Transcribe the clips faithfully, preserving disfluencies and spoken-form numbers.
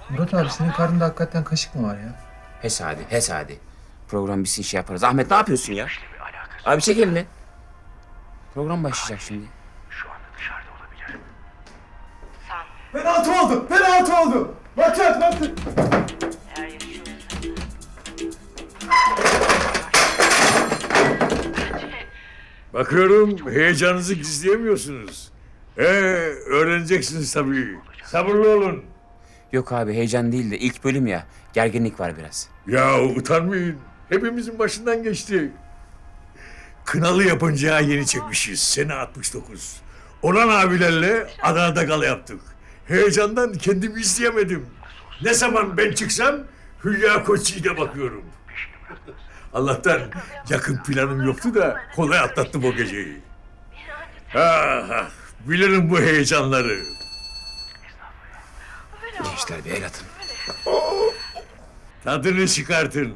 Murat abi senin karnında hakikaten kaşık mı var ya? He Sadi, he Sadi. Program bitsin şey yaparız. Ahmet ne yapıyorsun ya? Abi çek elini. Program başlayacak şimdi. Şu anda dışarıda olabilir. Penaltı oldu! Penaltı oldu! Maç at, maç at! Eğer yaşıyorsa... Bakıyorum heyecanınızı gizleyemiyorsunuz. Ee, öğreneceksiniz tabii. Sabırlı olun. Yok abi heyecan değil de ilk bölüm ya. Gerginlik var biraz. Ya utanmayın. Hepimizin başından geçti. Kınalı yapınca yeni çekmişiz. Sene altmış dokuz. Orhan abilerle Adana'da gala yaptık. Heyecandan kendimi izleyemedim. Ne zaman ben çıksam Hülya Koçyiğit'e bakıyorum. Allah'tan yakın planım yoktu da kolay atlattım o geceyi. Ah, bilirim bu heyecanları. Gençler bir el atın. Tadını çıkartın.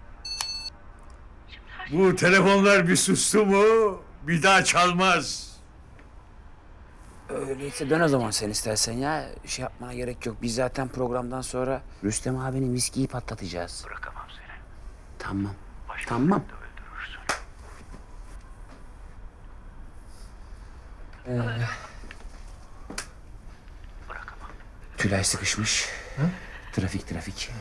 Bu telefonlar bir sustu mu bir daha çalmaz. Öyleyse dön o zaman sen istersen ya. Şey yapmana gerek yok. Biz zaten programdan sonra Rüstem abinin viskiyi patlatacağız. Bırakamam seni. Tamam. Tamam. Ee, Bırakamam. Tülay sıkışmış. Ha? Trafik trafik.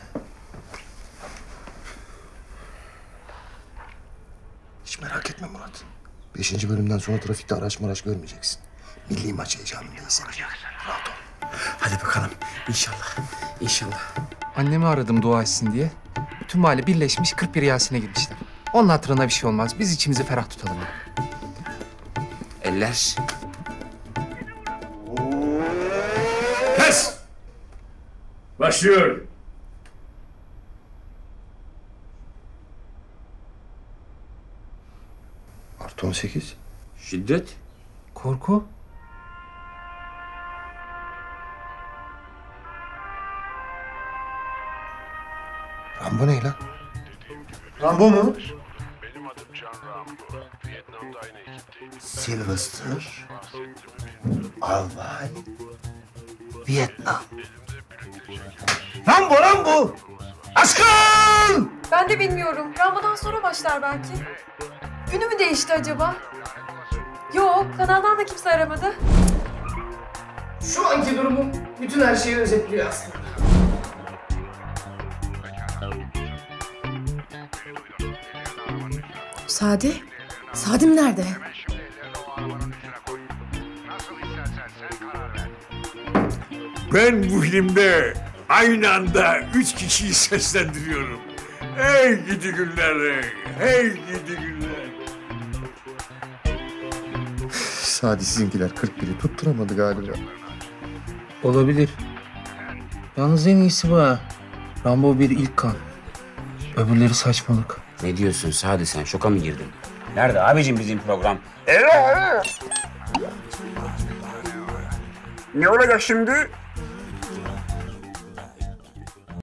Hiç merak etme Murat. Beşinci bölümden sonra trafikte araç maraç görmeyeceksin. Milli maç heyecanındayız. Rahat ol. Hadi bakalım. İnşallah. İnşallah. Annemi aradım dua etsin diye. Bütün mahalle birleşmiş kırk bir Yasin'e gitmişler. Onun hatırına bir şey olmaz. Biz içimizi ferah tutalım. Eller. Kes! Başlıyor. Artı on sekiz. Şiddet. Korku. Rambo ne lan? Rambo mu? Benim adım Can Rambo. Vietnam'da aynı ekipteyim. Sylvester. Albay. Vietnam. Rambo, Rambo! Aşkın! Ben de bilmiyorum. Rambo'dan sonra başlar belki. Günü mü değişti acaba? Yok, kanaldan da kimse aramadı. Şu anki durumum bütün her şeyi özetliyor aslında. Sadi? Sadim nerede? Ben bu filmde aynı anda üç kişiyi seslendiriyorum. Hey gidi günler, hey gidi günler. Sadi sizinkiler kırk biri tutturamadı galiba. Olabilir. Yalnız en iyisi bu ha. Rambo bir ilk kan. Öbürleri saçmalık. Ne diyorsun Sadi sen? Şoka mı girdin? Nerede abicim bizim program? Ne olacak şimdi?